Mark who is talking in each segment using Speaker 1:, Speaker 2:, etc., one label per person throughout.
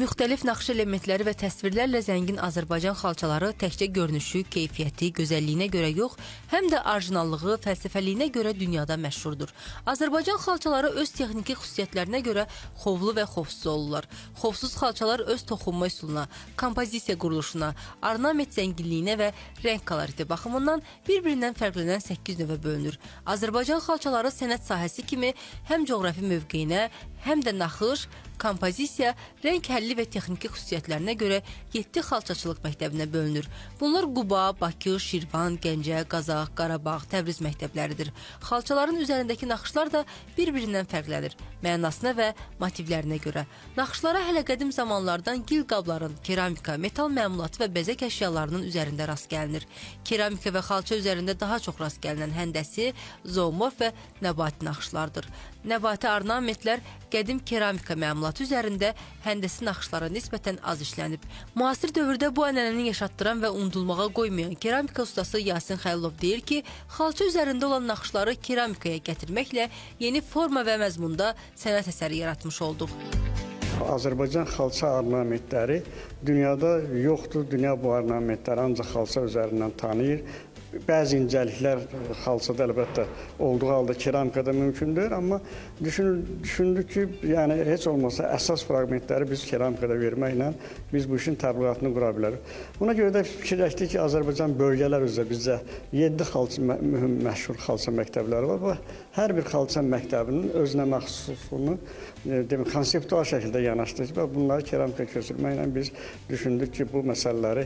Speaker 1: Müxtəlif naxış elementləri və təsvirlərlə zəngin Azərbaycan xalçaları təkcə görünüşü, keyfiyyəti, gözəlliyinə görə yox, həm də orijinallığı, fəlsəfəliyinə görə dünyada məşhurdur. Azərbaycan xalçaları öz texniki xüsusiyyətlərinə görə xovlu və xovsuz olurlar. Xovsuz xalçalar öz toxunma üsuluna, kompozisiya quruluşuna, ornament zənginliyinə və rəng koloriti baxımından bir-birindən fərqlənən 8 növə bölünür. Azərbaycan xalçaları sənət sahəsi kimi həm coğrafi mövqeyinə, həm də naxış, kompozisiya, rəng həlli və texniki xüsusiyyətlərinə görə 7 xalçaçılıq məktəbinə bölünür. Bunlar Quba, Bakı, Şirvan, Gəncə, Qazax, Qarabağ, Təbriz məktəbləridir. Xalçaların üzərindəki naxışlar da bir-birindən fərqlənir, mənasına və motivlərinə görə. Naxışlara hələ qədim zamanlardan gil qabların, keramika, metal məmulatı və bəzək əşyalarının üzərində rast gəlinir. Keramika və xalça üzərində daha çox rast gəlinən həndəsi, zoomorf və nəbati naxışlardır. Nəbati ornamentlər qədim keramika məmulatı üzərində həndəsi naxışlara nisbətən az işlənib. Müasir dövrdə bu ənənəni yaşatdıran və unudulmağa qoymayan keramika ustası Yasin Xəlilov deyir ki, xalça üzərində olan naxışları keramikaya gətirməklə yeni forma və məzmunda sənət əsəri yaratmış olduq.
Speaker 2: Azərbaycan xalça ornamentləri dünyada yoxdur. Dünya bu ornamentləri ancaq xalça üzərindən tanıyır. Bəzi incəliklər xalçada əlbəttə olduğu halda keramikada mümkündür, amma düşündük ki, yəni heç olmasa əsas fraqmentləri biz keramikada verməklə biz bu işin təbliğatını qura bilərik. Buna görə də fikirləşdik ki, Azərbaycan bölgələr üzrə bizdə 7 mühüm məşhur xalça məktəbləri var və hər bir xalça məktəbinin özünə məxsusunu konseptual şəkildə yanaşdırdık və bunları keramika köçürməklə biz düşündük ki, bu məsələləri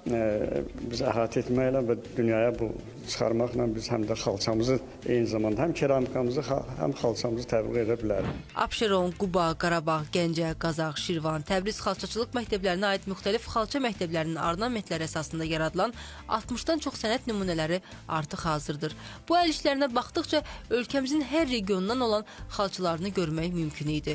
Speaker 2: biz əhatə etməklə və dünyaya bu çıxarmaqla biz həm də xalçamızı eyni zamanda həm keramikamızı, həm xalçamızı təbliğ edə bilərik.
Speaker 1: Abşeron, Quba, Qarabağ, Gəncə, Qazax, Şirvan, Təbriz xalçaçılıq məktəblərinə aid müxtəlif xalça məktəblərinin ornamentləri əsasında yaradılan 60-dan çox sənət nümunələri artıq hazırdır. Bu əl işlərinə baxdıqca ölkəmizin hər regionundan olan xalçalarını görmək mümkün idi.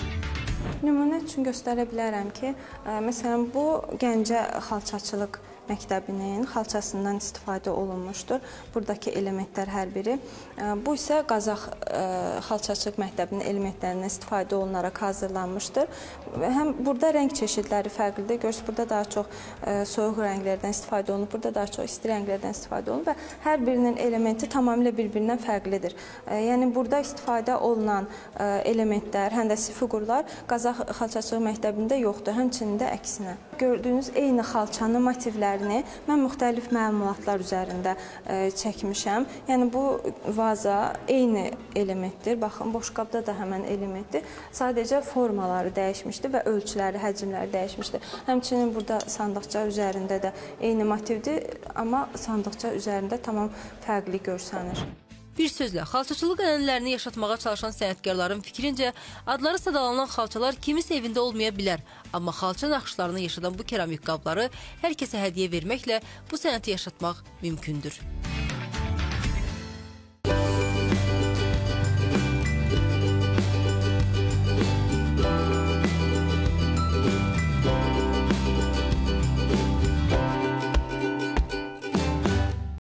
Speaker 3: Nümunə üçün göstərə bilərəm ki, məsələn, bu Gəncə xalçaçılıq məktəbinin xalçasından istifadə olunmuşdur. Buradakı elementlər hər biri. Bu isə Qazax xalçaçılıq məktəbinin elementlərindən istifadə olunaraq hazırlanmışdır. Həm burada rəng çeşidləri fərqlidir. Görürsünüz, burada daha çox soyuq rənglərdən istifadə olunub, burada daha çox isti rənglərdən istifadə olunub və hər birinin elementi tamamilə bir-birindən fərqlidir. Yəni, burada istifadə olunan elementlər, həndəsi fiqurlar Qazax xalçaçılıq məktəbində yoxdur, həmçinin də əksinə. Gördüyünüz eyni xalçanın motivlərini mən müxtəlif məmulatlar üzərində çəkmişəm. Yəni, bu vaza eyni elementdir. Baxın, boşqabda da həmən elementdir. Sadəcə formaları dəyişmişdir və ölçüləri, həcmləri dəyişmişdir. Həmçinin burada sandıqça üzərində də eyni motivdir, amma sandıqça üzərində tamam fərqli görsənir.
Speaker 1: Bir sözlə, xalçaçılıq ənənələrini yaşatmağa çalışan sənətkarların fikrincə, adları sadalanan xalçalar kimis evində olmaya bilər. Amma xalça naxışlarını yaşadan bu keramik qabları hər kəsə hədiyyə verməklə bu sənəti yaşatmaq mümkündür.